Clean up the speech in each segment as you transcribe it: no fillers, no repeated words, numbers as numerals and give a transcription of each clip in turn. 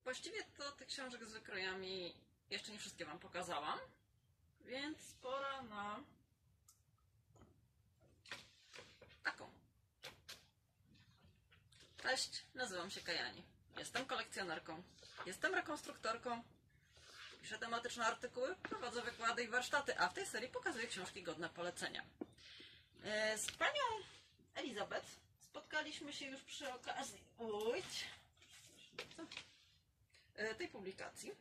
Właściwie to tych książek z wykrojami jeszcze nie wszystkie Wam pokazałam, więc pora na taką. Cześć, nazywam się Kajani. Jestem kolekcjonerką, jestem rekonstruktorką, piszę tematyczne artykuły, prowadzę wykłady i warsztaty, a w tej serii pokazuję książki godne polecenia. Z panią Elizabeth spotkaliśmy się już przy okazji tej publikacji.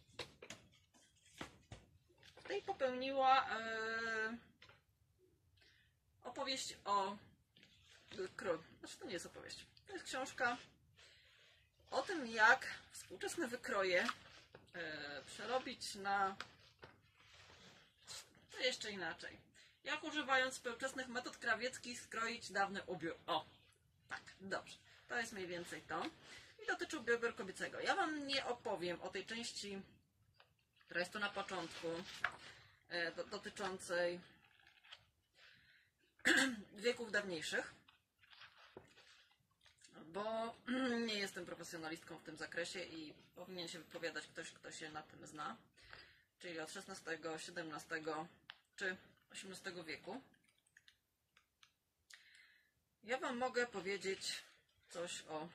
W tej popełniła opowieść o znaczy to nie jest opowieść, to jest książka o tym, jak współczesne wykroje przerobić na jeszcze inaczej. Jak używając współczesnych metod krawieckich skroić dawny ubiór. O, tak, dobrze. To jest mniej więcej to. I dotyczy ubioru kobiecego. Ja Wam nie opowiem o tej części, która jest tu na początku, dotyczącej wieków dawniejszych, bo nie jestem profesjonalistką w tym zakresie i powinien się wypowiadać ktoś, kto się na tym zna, czyli od XVI, XVII czy XVIII wieku. Ja Wam mogę powiedzieć coś o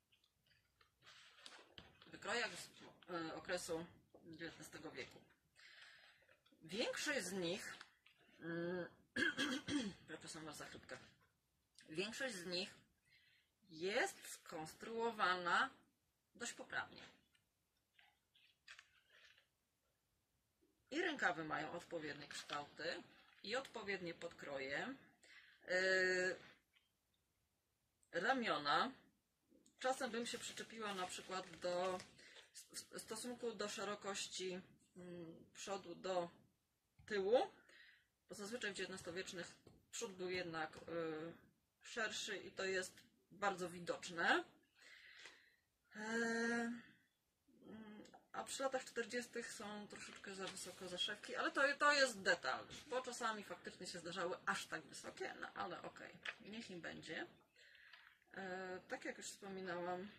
wykrojach z okresu XIX wieku. Większość z nich przepraszam Was za chrypkę. Większość z nich jest skonstruowana dość poprawnie. I rękawy mają odpowiednie kształty i odpowiednie podkroje. Ramiona. Czasem bym się przyczepiła na przykład w stosunku do szerokości przodu do tyłu, bo zazwyczaj w XIX-wiecznych przód był jednak szerszy i to jest bardzo widoczne. A przy latach 40. są troszeczkę za wysoko zaszewki, ale to jest detal, bo czasami faktycznie się zdarzały aż tak wysokie, no ale okej, niech im będzie. Tak jak już wspominałam,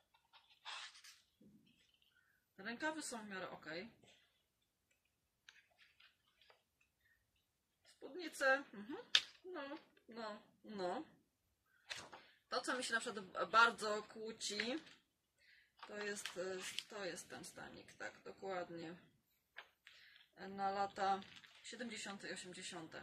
rękawy są w miarę okej. Spódnice, no. To, co mi się na przykład bardzo kłóci, to jest ten stanik, tak, dokładnie. Na lata 70. i 80.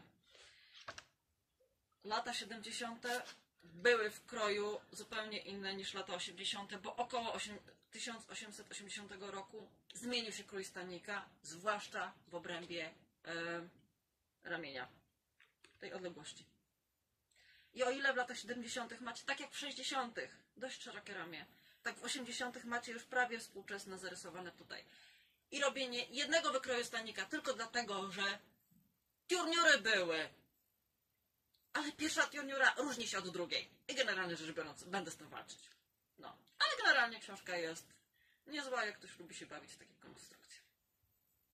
Lata 70. były w kroju zupełnie inne niż lata 80., bo około 1880 roku zmienił się krój stanika, zwłaszcza w obrębie ramienia, tej odległości. I o ile w latach 70. macie, tak jak w 60. dość szerokie ramię, tak w 80. macie już prawie współczesne zarysowane tutaj. I robienie jednego wykroju stanika tylko dlatego, że tiurniury były. Ale pierwsza tiurniura różni się od drugiej. I generalnie rzecz biorąc, będę z tym walczyć. No, ale generalnie książka jest niezła, jak ktoś lubi się bawić w takie konstrukcje.